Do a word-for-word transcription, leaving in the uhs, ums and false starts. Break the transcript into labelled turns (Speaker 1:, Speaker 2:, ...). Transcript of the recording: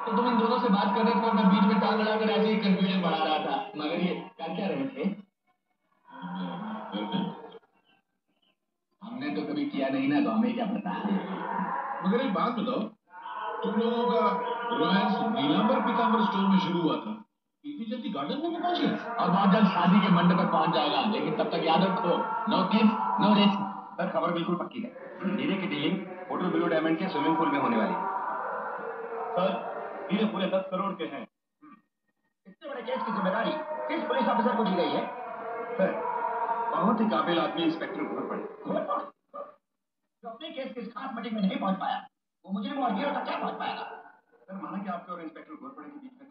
Speaker 1: तो तुम इन दोनों से बात कर रहे थे और मैं बीच में टांग अड़ाकर ऐसे ही कंफ्यूजन बढ़ा रहा था। मगर ये कर क्या रहे थे? हमने तो कभी किया नहीं ना, तो हमें क्या पता।
Speaker 2: मगर एक बात बताओ, तुम लोगों का रोमांस नीलांबर पीतांबर स्टोर में शुरू हुआ था, इतनी जल्दी गार्डन में पहुंच गए?
Speaker 1: और बहुत जल्द शादी के मंडप पर पहुंच जाएगा, लेकिन तब तक याद रखो, नो किस नो रिस्क।
Speaker 3: सर खबर बिल्कुल पक्की है, हीरे की डीलिंग होटल ब्लू डायमंड के स्विमिंग पूल में होने वाली है।
Speaker 4: सर हीरे पूरे दस करोड़ के हैं।
Speaker 3: इतने बड़े केस की जिम्मेदारी किस पुलिस ऑफिसर को दी गई है?
Speaker 4: सर बहुत ही काबिल आदमी इंस्पेक्टर घोरपड़े।
Speaker 3: जो अपने केस की खास मीटिंग में नहीं पहुंच पाया, वो मुझे और हीरो तक क्या पहुंच पाएगा?
Speaker 4: सर माना कि आपके और इंस्पेक्टर घोरपड़े के बीच में